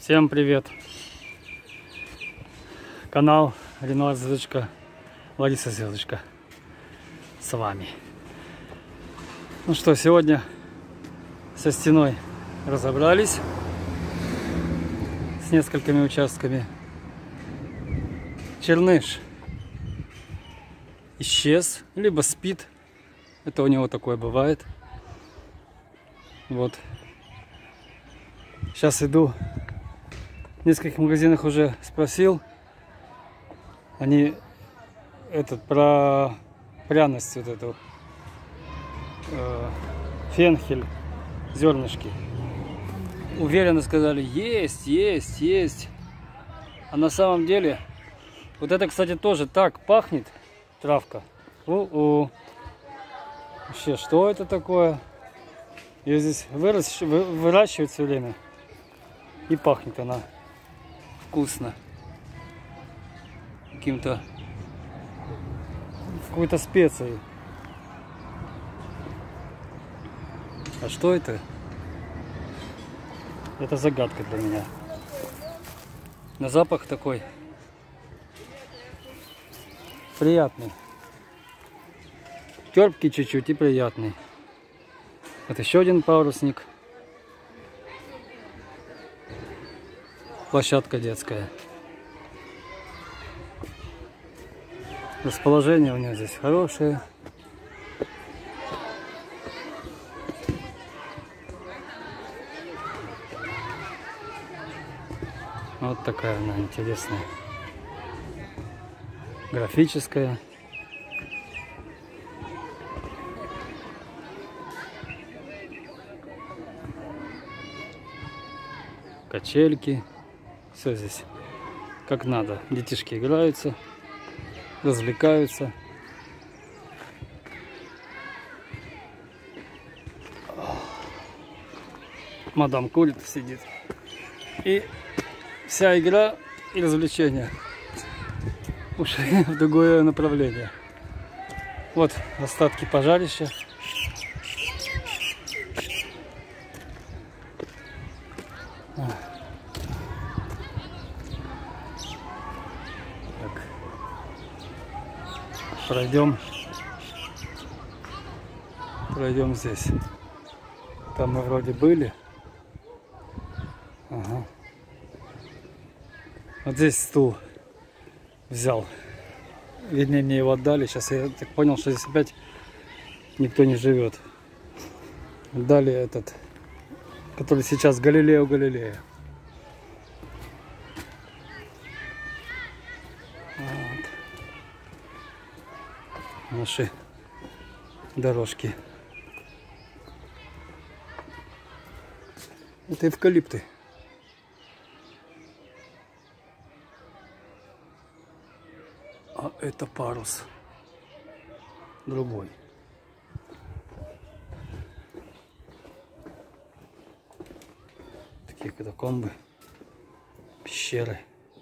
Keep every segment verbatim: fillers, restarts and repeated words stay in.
Всем привет! Канал Ренуар Звездочка, Лариса Звездочка с вами. Ну что, сегодня со стеной разобрались с несколькими участками. Черныш исчез, либо спит. Это у него такое бывает. Вот. Сейчас иду. В нескольких магазинах уже спросил. Они этот про пряность вот эту э, фенхель, зернышки. Уверенно сказали, есть, есть, есть. А на самом деле, вот это, кстати, тоже так пахнет, травка. У-у. Вообще, что это такое? Ее здесь выращ... выращивают все время. И пахнет она вкусно. Каким-то какой-то специей. А что это? Это загадка для меня. На запах такой приятный. Терпкий чуть-чуть и приятный. Вот еще один парусник. Площадка детская. Расположение у нее здесь хорошее. Вот такая она интересная. Графическая. Качельки. Все здесь как надо. Детишки играются, развлекаются. Мадам курит, сидит. И вся игра и развлечения ушли в другое направление. Вот остатки пожарища. Так. Пройдем. Пройдем здесь. Там мы вроде были. Ага. Вот здесь стул взял. Вернее, мне его отдали. Сейчас я так понял, что здесь опять никто не живет. Дали этот, который сейчас Галилео Галилея. Вот. Наши дорожки. Это эвкалипты. А это парус. Другой. Такие катакомбы. Пещеры.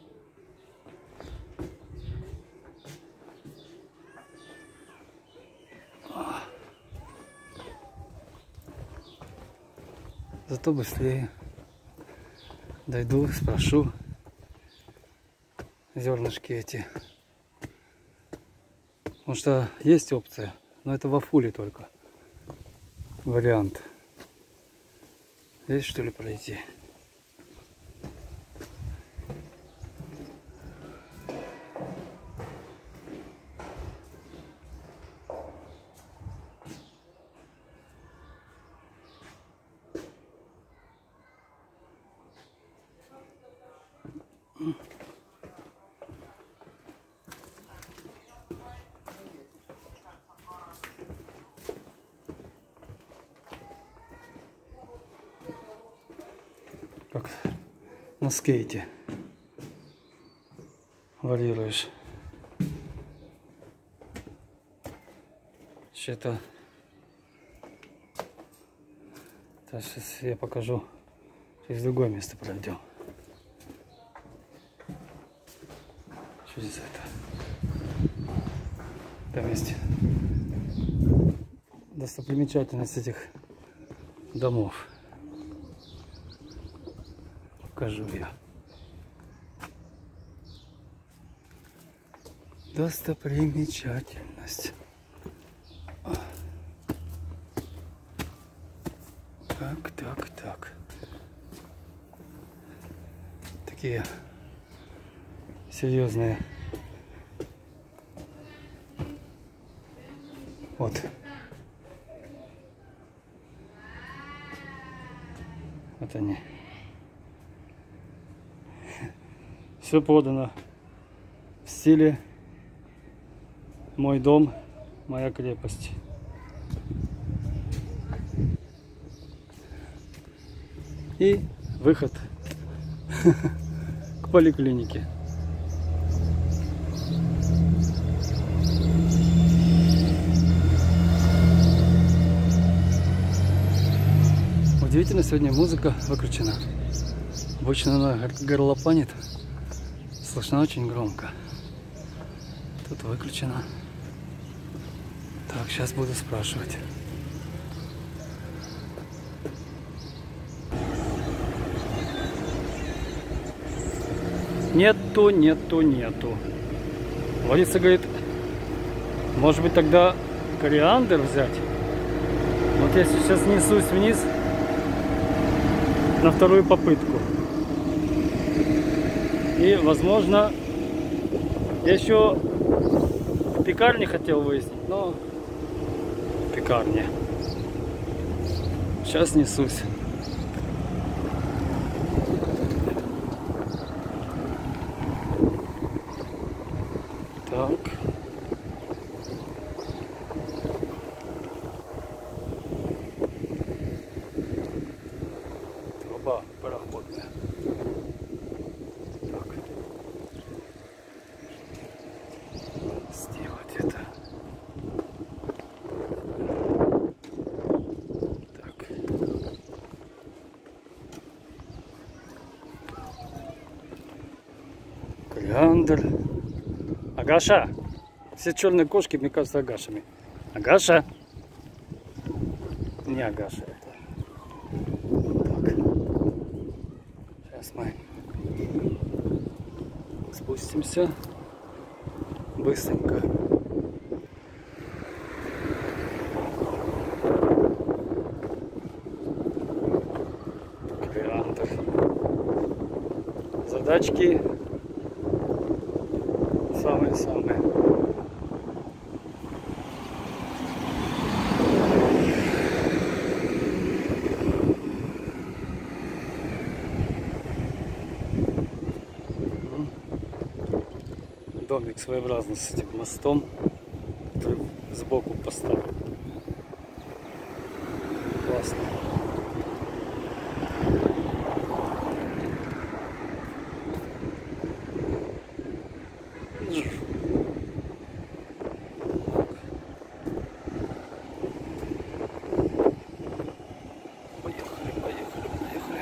Зато быстрее дойду, спрошу зернышки эти. Потому что есть опция, но это во фуле только вариант. Здесь что ли пройти? Как на скейте варьируешь. Что-то сейчас я покажу, через другое место пройдем. Что здесь это? Там есть достопримечательность этих домов. покажу я. Достопримечательность. Так, так, так. Такие серьезные. Вот. Вот они. Все подано в стиле «Мой дом, моя крепость». И выход к поликлинике. Удивительно, сегодня музыка выключена. Обычно она горлопанит. Слышно очень громко. Тут выключено. Так, сейчас буду спрашивать. Нету, нету, нету. Лариса говорит, может быть тогда кориандр взять? Вот я сейчас несусь вниз на вторую попытку. И, возможно, я еще в пекарне хотел выяснить, но в пекарне. Сейчас несусь. Так. Труба пароходная. Так. Сделать это. Так. Кориандр. Агаша! Все черные кошки, мне кажется, агашами. Агаша! Не Агаша это. Так. Сейчас мы спустимся быстренько. Кориандр. Задачки самые-самые. Домик своеобразный с этим мостом, который сбоку поставлен. Классно. Поехали, поехали, поехали.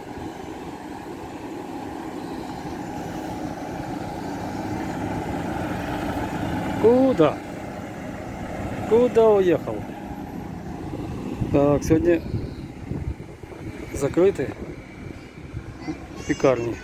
Куда? Куда уехал? Так, сегодня закрыты пекарни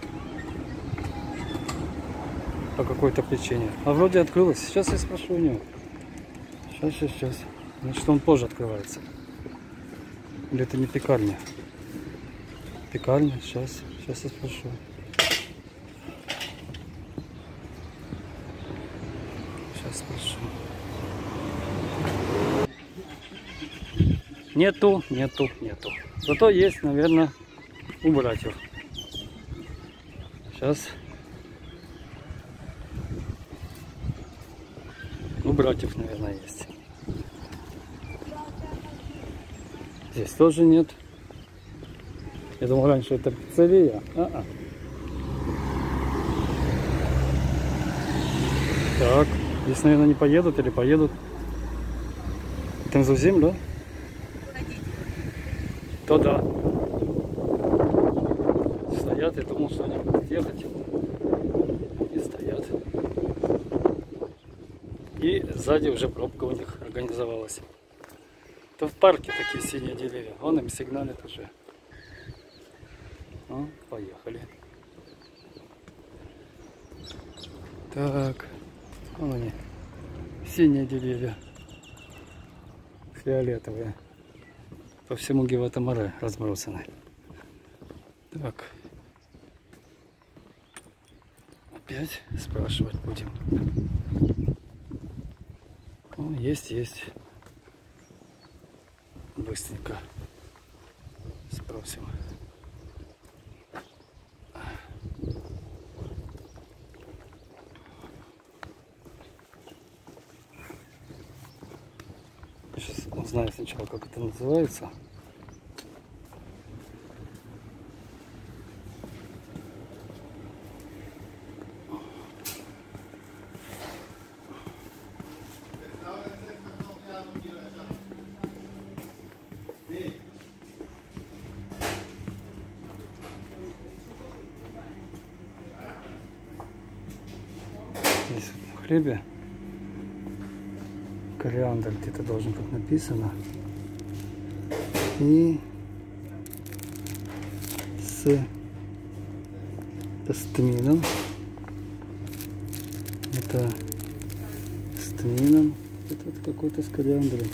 по какой-то причине. А вроде открылось. Сейчас я спрошу у него. Сейчас, сейчас, сейчас. Значит, он позже открывается. Или это не пекарня? Пекарня. Сейчас, сейчас я спрошу. Сейчас спрошу. Нету, нету, нету. Зато есть, наверное, у братьев. Сейчас. У братьев, наверное, есть. Здесь тоже нет. Я думал раньше это пиццерия. А-а. Так, здесь, наверное, не поедут или поедут. Там за землю, да? То да. Стоят, я думал, что они будут ехать. И стоят. И сзади уже пробка у них организовалась. То в парке такие синие деревья. Он им сигналит уже. Ну, поехали. Так, вон они, синие деревья, фиолетовые, по всему Гивато-Море разбросаны. Так, опять спрашивать будем. О, есть, есть. Быстренько спросим. Я сейчас узнаю сначала, как это называется. Здесь в хлебе кориандр где-то должен быть написано. И с, это с тмином. Это с тмином. Это вот какой-то с кориандром.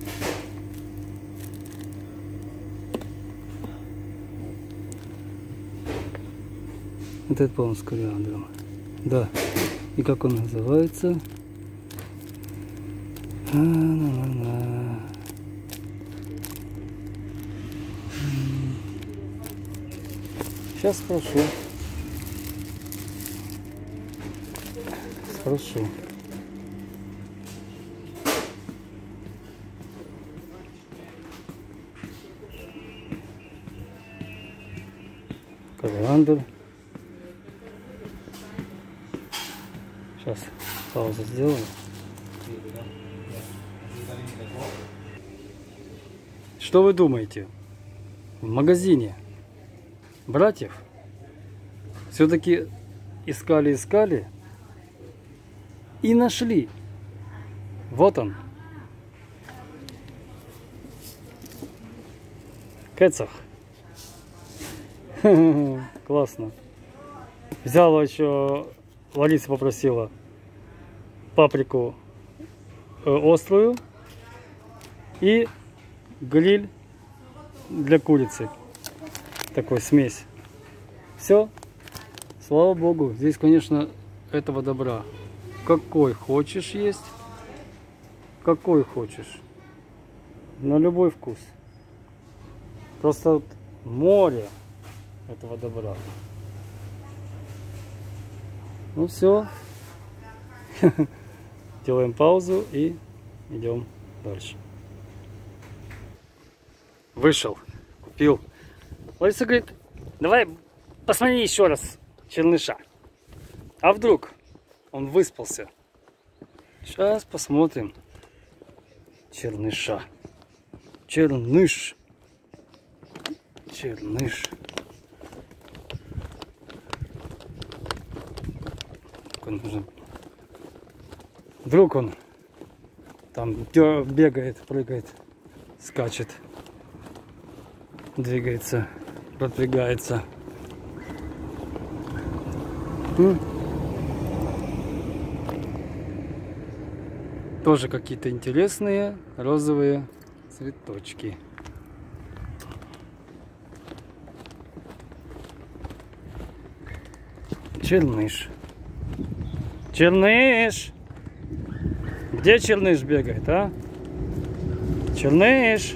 Вот это, по-моему, с кориандром. Да. И как он называется? А-на-на-на. Сейчас спрошу. Спрошу. Кориандр. Сейчас паузу сделаю. Что вы думаете? В магазине братьев все-таки искали-искали и нашли. Вот он. Кэцах. Классно. Взяла еще, Лариса попросила паприку э, острую и гриль для курицы. Такой смесь. Все. Слава богу. Здесь, конечно, этого добра. Какой хочешь есть. Какой хочешь. На любой вкус. Просто вот море этого добра. Ну все. Делаем паузу и идем дальше. Вышел, купил. Лариса говорит, давай посмотри еще раз черныша. А вдруг он выспался? Сейчас посмотрим. Черныша. Черныш. Черныш. Вдруг он там бегает, прыгает, скачет, двигается, продвигается. М? Тоже какие-то интересные розовые цветочки. Черныш. Черныш! Где черныш бегает, а? Черныш!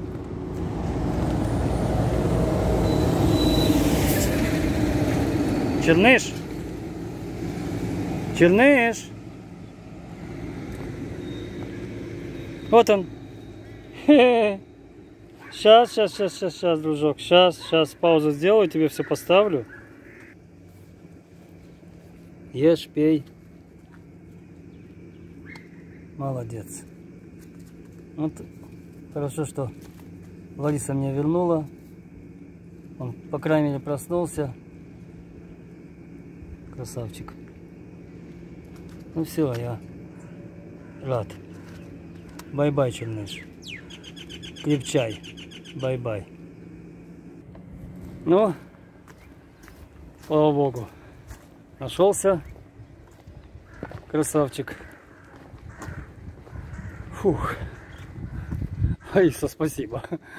Черныш! Черныш! Вот он! Сейчас, сейчас, сейчас, сейчас, сейчас, дружок. Сейчас, сейчас паузу сделаю, тебе все поставлю. Ешь, пей. Молодец. Вот хорошо, что Лариса мне вернула. Он, по крайней мере, проснулся. Красавчик. Ну все, я рад. Бай-бай, черныш. Крепчай. Бай-бай. Ну, Слава богу. Нашелся. Красавчик. Фух. Лариса, спасибо.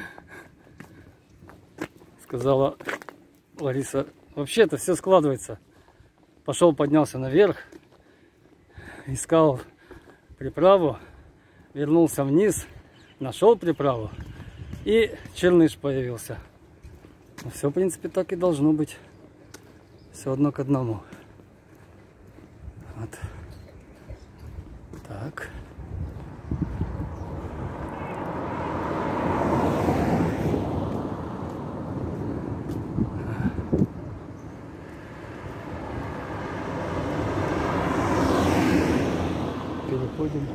Сказала Лариса. Вообще-то все складывается. Пошел, поднялся наверх. Искал приправу. Вернулся вниз. Нашел приправу. И черныш появился. Ну, все, в принципе, так и должно быть. Все одно к одному. Вот. Так. Переходим.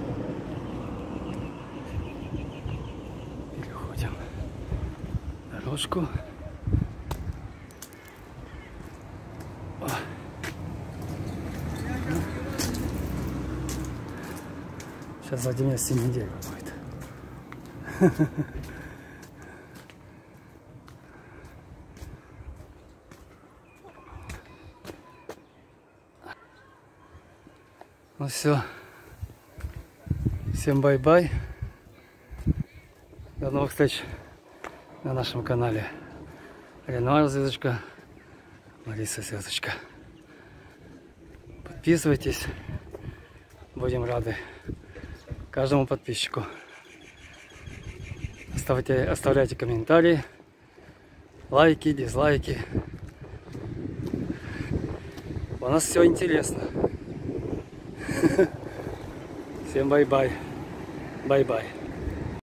Переходим дорожку. Сейчас сзади меня синий дерево будет. Ну все. Всем бай-бай. До новых встреч на нашем канале. Ренуар звездочка, Лариса звездочка. Подписывайтесь. Будем рады каждому подписчику. Оставляйте, оставляйте комментарии, лайки, дизлайки. У нас все интересно. Всем бай-бай. Бай-бай.